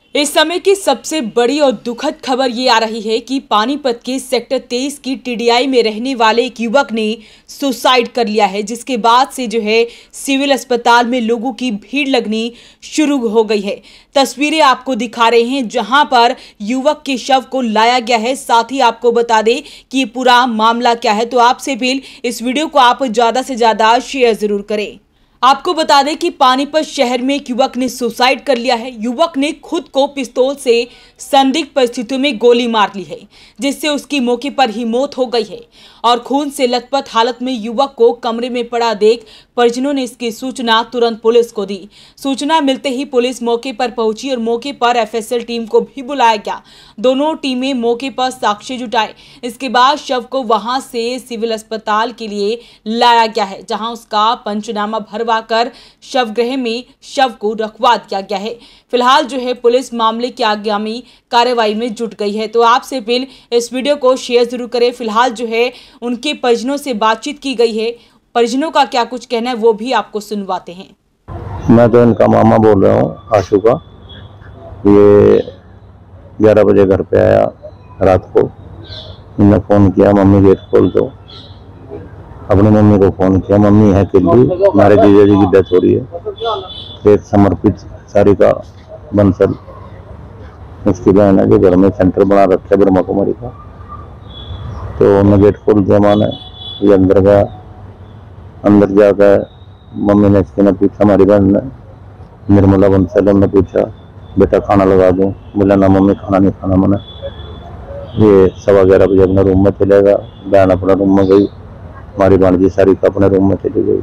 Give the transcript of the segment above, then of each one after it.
इस समय की सबसे बड़ी और दुखद खबर ये आ रही है कि पानीपत के सेक्टर 23 की टीडीआई में रहने वाले एक युवक ने सुसाइड कर लिया है, जिसके बाद से जो है सिविल अस्पताल में लोगों की भीड़ लगनी शुरू हो गई है। तस्वीरें आपको दिखा रहे हैं जहां पर युवक के शव को लाया गया है। साथ ही आपको बता दें कि ये पूरा मामला क्या है, तो आपसे अपील, इस वीडियो को आप ज्यादा से ज्यादा शेयर जरूर करें। आपको बता दें कि पानीपत शहर में एक युवक ने सुसाइड कर लिया है। युवक ने खुद को पिस्तौल से संदिग्ध परिस्थितियों में गोली मार ली है, जिससे उसकी मौके पर ही मौत हो गई है। और खून से लथपथ हालत में युवक को कमरे में पड़ा देख परिजनों ने इसकी सूचना तुरंत पुलिस को दी। सूचना मिलते ही पुलिस मौके पर पहुंची और मौके पर एफएसएल टीम को भी बुलाया गया। दोनों टीमें मौके पर साक्ष्य जुटाए। इसके बाद शव को वहां से सिविल अस्पताल के लिए लाया गया है, जहां उसका पंचनामा भरवाकर शवगृह में शव को रखवा दिया गया है। फिलहाल जो है पुलिस मामले की आगामी कार्रवाई में जुट गई है। तो आपसे अपील, इस वीडियो को शेयर जरूर करें। फिलहाल जो है उनके परिजनों से बातचीत की गई है। परिजनों का क्या कुछ कहना है वो भी आपको सुनवाते हैं। मैं तो इनका मामा बोल रहा हूँ, आशु का। ये 11 बजे घर पे आया रात को। इन्होंने फ़ोन किया, मम्मी गेट खोल दो। अपनी मम्मी को फ़ोन किया, मम्मी है किल्ली, हमारे जीजा जी की डेथ हो रही है। एक समर्पित सारिका बंसल, उसकी बहन है जो घर में सेंटर बना रखा है ब्रह्मा कुमारी का। तो उन्होंने गेट खोल दिया माँ ने। ये अंदर गया। अंदर जाकर मम्मी ने इसके ने पूछा, हमारी बहन ने निर्मला बंसल ने पूछा, बेटा खाना लगा दूं? बोला ना मम्मी, खाना नहीं खाना मैंने। ये 11:15 बजे अपने रूम में चलेगा। बहन अपने रूम में गई, हमारी भांजी सारिका अपने रूम में चली गई।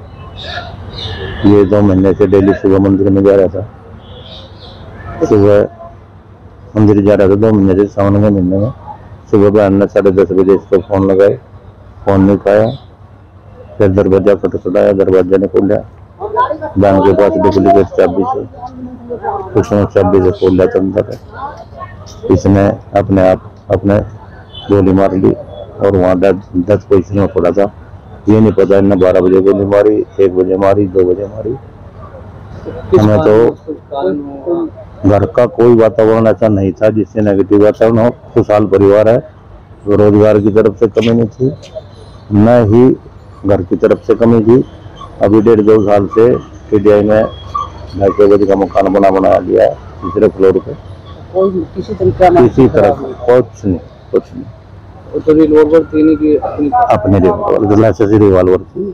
ये 2 महीने से डेली सुबह मंदिर में जा रहा था। सुबह मंदिर जा रहा था 2 महीने से, सावन के महीने में। सुबह बहन ने 10:30 बजे इसको फ़ोन लगाए, फ़ोन नहीं पाया। फिर दरवाजा खटखटाया, दरवाजा ने खोला। बहन के पास डुप्लीकेट चाबी से, उसने चाबी से खोला तो अंदर है। इसने अपने आप अपने गोली मार ली और वहाँ डेथ पोजिशन में पड़ा था। ये नहीं पता इन्हें 12 बजे गोली मारी, 1 बजे मारी, 2 बजे मारी। हमें तो घर का कोई वातावरण ऐसा नहीं था जिससे नेगेटिव वातावरण हो। खुशहाल परिवार है, रोजगार की तरफ से कमी नहीं थी, न ही घर की तरफ से कमी थी। अभी 1.5-2 साल से टीडीआई में 250 गज का मकान बनाया लिया है, तीसरे फ्लोर पे। किसी तरह कुछ नहीं। तो रिवॉल्वर थी कि अपने रिवॉल्वर थी।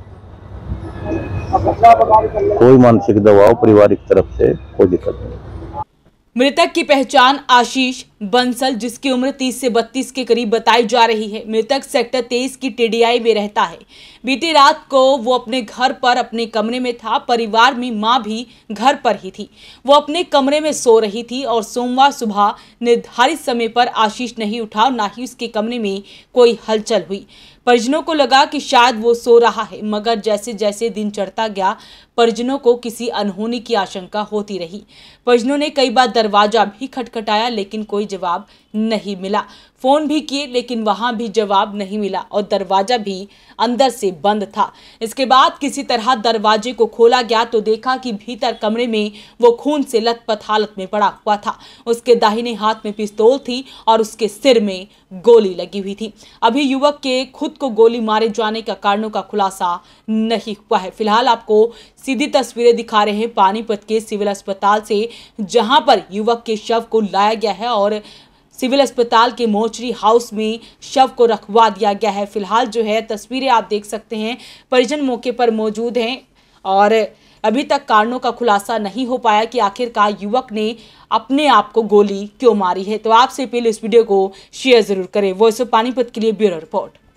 कोई मानसिक दबाव पारिवारिक तरफ से कोई दिक्कत नहीं। मृतक की पहचान आशीष बंसल, जिसकी उम्र 30 से 32 के करीब बताई जा रही है। मृतक सेक्टर 23 की टीडीआई में रहता है। बीती रात को वो अपने घर पर अपने कमरे में था। परिवार में मां भी घर पर ही थी। वो अपने कमरे में सो रही थी और सोमवार सुबह निर्धारित समय पर आशीष नहीं उठा और ना ही उसके कमरे में कोई हलचल हुई। परिजनों को लगा कि शायद वो सो रहा है, मगर जैसे जैसे दिन चढ़ता गया परिजनों को किसी अनहोनी की आशंका होती रही। परिजनों ने कई बार दरवाजा भी खटखटाया, लेकिन कोई जवाब नहीं मिला। फोन भी किए, लेकिन वहां भी जवाब नहीं मिला और दरवाजा भी अंदर से बंद था। इसके बाद किसी तरह दरवाजे को खोला गया तो देखा कि भीतर कमरे में वो खून से लथपथ हालत में पड़ा हुआ था। उसके दाहिने हाथ में पिस्तौल थी और उसके सिर में गोली लगी हुई थी। अभी युवक के खुद को गोली मारे जाने का कारणों का खुलासा नहीं हुआ है। फिलहाल आपको सीधी तस्वीरें दिखा रहे हैं पानीपत के सिविल अस्पताल से, जहां पर युवक के शव को लाया गया है और सिविल अस्पताल के मोर्चरी हाउस में शव को रखवा दिया गया है। फिलहाल जो है तस्वीरें आप देख सकते हैं, परिजन मौके पर मौजूद हैं और अभी तक कारणों का खुलासा नहीं हो पाया कि आखिरकार युवक ने अपने आप को गोली क्यों मारी है। तो आपसे अपील, इस वीडियो को शेयर जरूर करें। वॉइस ऑफ पानीपत के लिए ब्यूरो रिपोर्ट।